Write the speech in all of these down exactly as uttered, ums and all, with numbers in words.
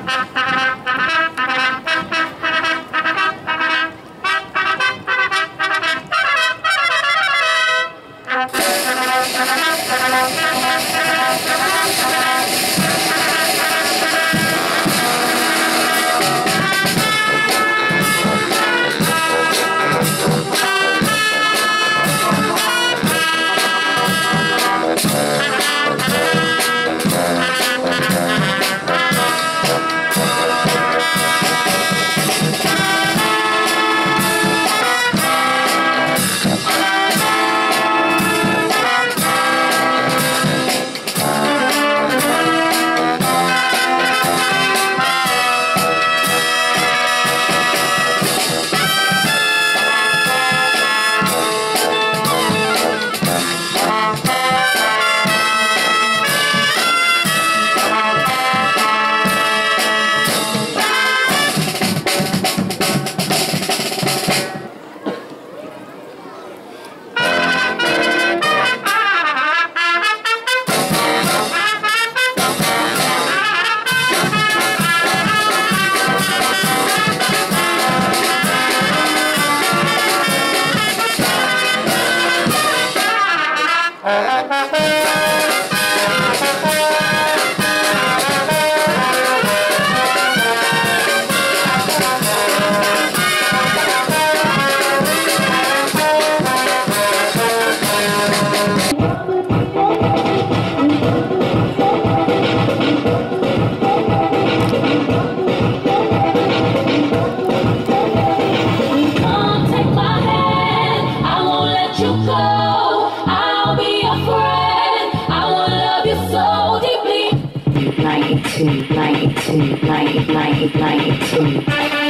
ninety-two, ninety-two, ninety, ninety, ninety-two.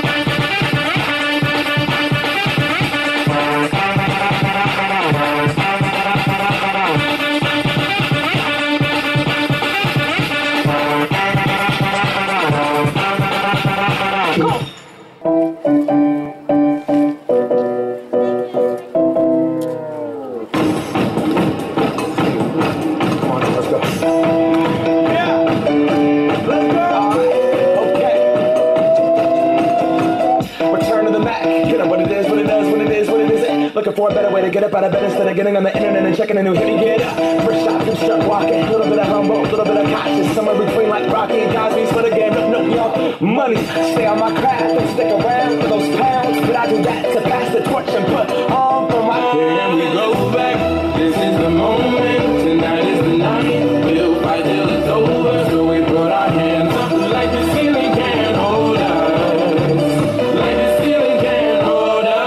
Looking for a better way to get up out of bed instead of getting on the internet and checking a new hit. Get up, first shot, two start walking. A little bit of humble, a little bit of cautious. Somewhere between like Rocky and Cosby's for the game. No, no, yo, money, stay on my craft and stick around for those pounds. But I do that to pass the torch and put on for my. Here we go back. This is the moment. Tonight is the night. We'll fight till it's over. So we put our hands up like the ceiling can't hold us. Like the ceiling can't hold us.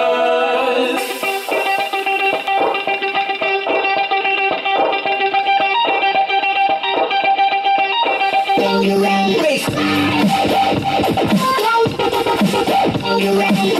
Are you ready? Are you ready?